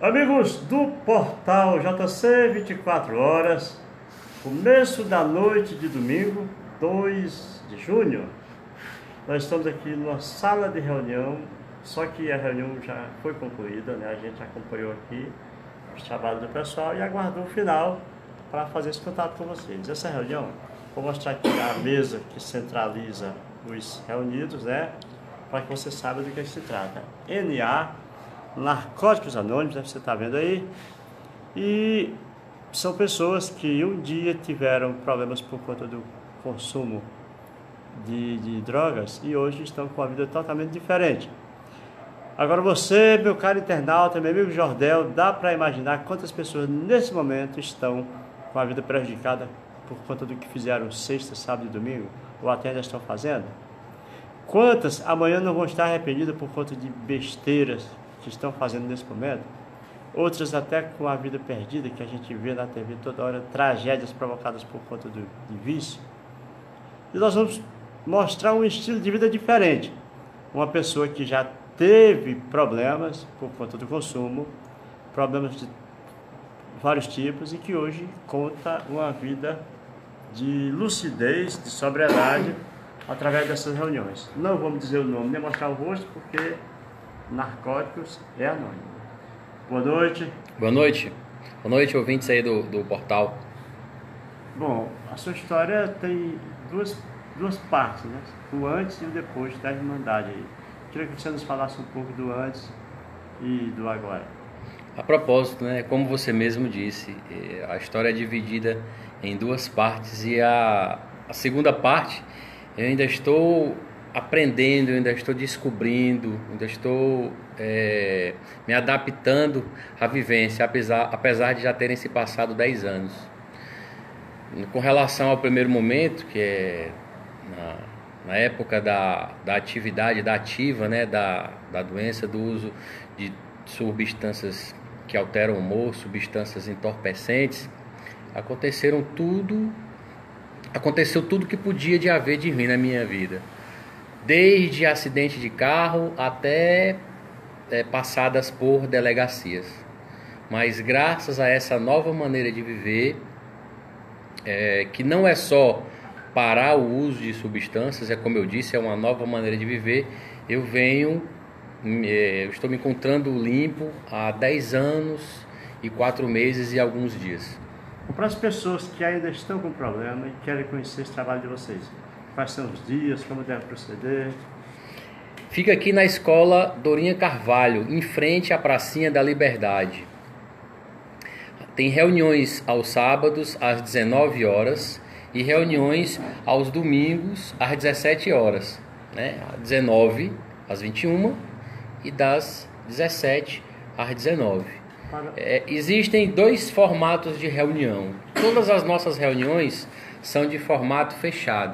Amigos do portal JC 24 horas, começo da noite de domingo, 2 de junho, nós estamos aqui numa sala de reunião, só que a reunião já foi concluída, né? A gente acompanhou aqui os trabalhos do pessoal e aguardou o final para fazer esse contato com vocês. Essa reunião, vou mostrar aqui a mesa que centraliza os reunidos, né? Para que você saiba do que se trata. NA, Narcóticos Anônimos, você está vendo aí, e são pessoas que um dia tiveram problemas por conta do consumo de drogas e hoje estão com a vida totalmente diferente. Agora você, meu caro internauta, meu amigo Jordel, dá para imaginar quantas pessoas nesse momento estão com a vida prejudicada por conta do que fizeram sexta, sábado e domingo, ou até ainda estão fazendo? Quantas amanhã não vão estar arrependidas por conta de besteiras que estão fazendo nesse momento? Outras até com a vida perdida, que a gente vê na TV toda hora, tragédias provocadas por conta de vício. E nós vamos mostrar um estilo de vida diferente. Uma pessoa que já teve problemas por conta do consumo, problemas de vários tipos, e que hoje conta uma vida de lucidez, de sobriedade, através dessas reuniões. Não vamos dizer o nome, nem mostrar o rosto, porque Narcóticos é anônimo. Boa noite. Boa noite. Boa noite, ouvintes aí do portal. Bom, a sua história tem duas partes, né? O antes e o depois da Irmandade aí. Queria que você nos falasse um pouco do antes e do agora. A propósito, né, como você mesmo disse, a história é dividida em duas partes e a segunda parte eu ainda estou aprendendo, eu ainda estou descobrindo, ainda estou me adaptando à vivência, apesar de já terem se passado 10 anos. Com relação ao primeiro momento, que é na época da atividade, da ativa, né, da doença, do uso de substâncias que alteram o humor, substâncias entorpecentes, aconteceu tudo que podia de haver de ruim na minha vida. Desde acidente de carro até passadas por delegacias. Mas graças a essa nova maneira de viver, que não é só parar o uso de substâncias, como eu disse, é uma nova maneira de viver, eu estou me encontrando limpo há 10 anos e 4 meses e alguns dias. Para as pessoas que ainda estão com problema e querem conhecer esse trabalho de vocês, quais são os dias, como deve proceder? Fica aqui na escola Dorinha Carvalho, em frente à Pracinha da Liberdade. Tem reuniões aos sábados às 19 horas e reuniões aos domingos às 17 horas, né? Às 19 às 21 e das 17 às 19. Existem 2 formatos de reunião. Todas as nossas reuniões são de formato fechado,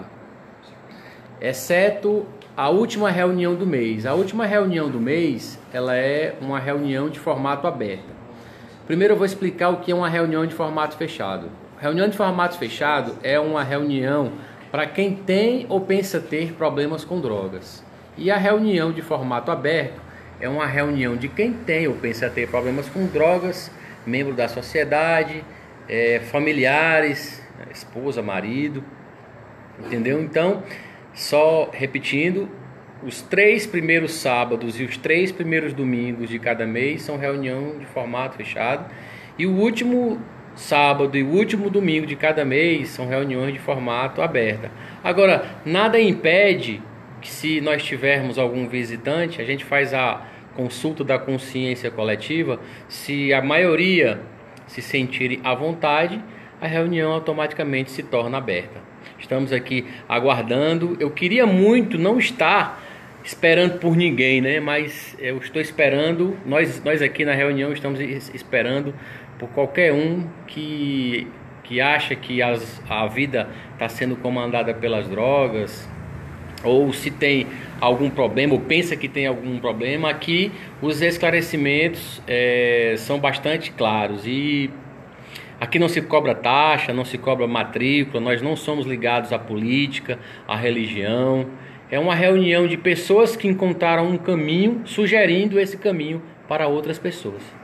exceto a última reunião do mês. A última reunião do mês, ela é uma reunião de formato aberto. Primeiro eu vou explicar o que é uma reunião de formato fechado. Reunião de formato fechado é uma reunião para quem tem ou pensa ter problemas com drogas. E a reunião de formato aberto é uma reunião de quem tem ou pensa ter problemas com drogas, membro da sociedade, familiares, esposa, marido, entendeu? Então, só repetindo, os 3 primeiros sábados e os 3 primeiros domingos de cada mês são reunião de formato fechado, e o último sábado e o último domingo de cada mês são reuniões de formato aberto. Agora, nada impede que, se nós tivermos algum visitante, a gente faz a consulta da consciência coletiva. Se a maioria se sentir à vontade, a reunião automaticamente se torna aberta. Estamos aqui aguardando. Eu queria muito não estar esperando por ninguém, né? Mas eu estou esperando, nós aqui na reunião estamos esperando por qualquer um que acha que a vida está sendo comandada pelas drogas, ou se tem algum problema, ou pensa que tem algum problema. Aqui os esclarecimentos são bastante claros, e aqui não se cobra taxa, não se cobra matrícula, nós não somos ligados à política, à religião. É uma reunião de pessoas que encontraram um caminho, sugerindo esse caminho para outras pessoas.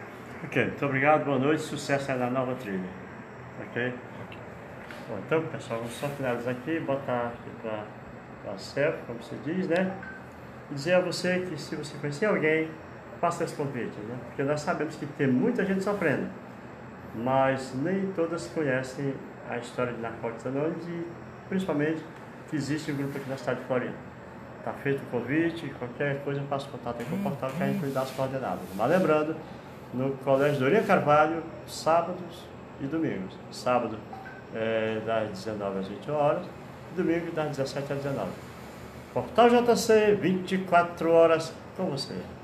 Ok, muito obrigado, boa noite, sucesso aí na nova trilha. Ok? Bom, então, pessoal, vamos só finalizar aqui, botar aqui para selfie, como se diz, né? E dizer a você que se você conhecer alguém, faça esse convite, né? Porque nós sabemos que tem muita gente sofrendo, mas nem todas conhecem a história de Narcóticos Anônimos e, principalmente, que existe um grupo aqui na cidade de Floriano. Está feito o convite, qualquer coisa eu faço contato aí com o portal que a gente dá as coordenadas. Mas lembrando, no Colégio Dorinha Carvalho, sábados e domingos. Sábado das 19 às 20 horas, domingo das 17 às 19. Portal JC, 24 horas com você.